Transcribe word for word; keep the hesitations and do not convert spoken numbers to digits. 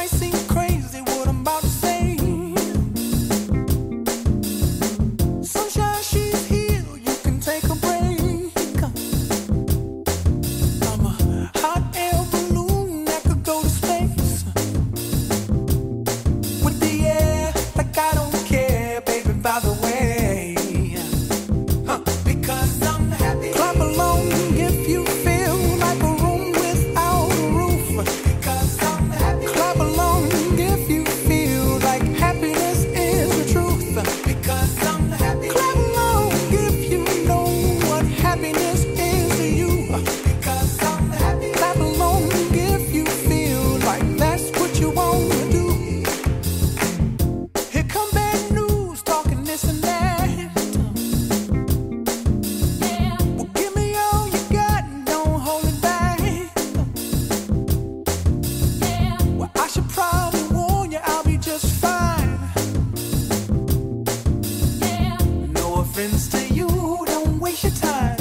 seem crazy what I'm about to say. Sunshine, she's here, you can take a break. I'm a hot air balloon that could go to space. With the air, like I don't care, baby, by the way. Huh. Because I'm happy. Clap along if you feel like a room without a roof. Because I'm happy. Clap along if you feel like happiness is the truth. Because I'm happy. Clap along if you know what happiness is to you. Because I'm happy. Clap along if you feel like that's what you want to do. Here come bad news, talking this and that. Well, give me all you got and don't hold it back. Well, I should probably warn you, I'll be just fine. No offense to you, don't waste your time.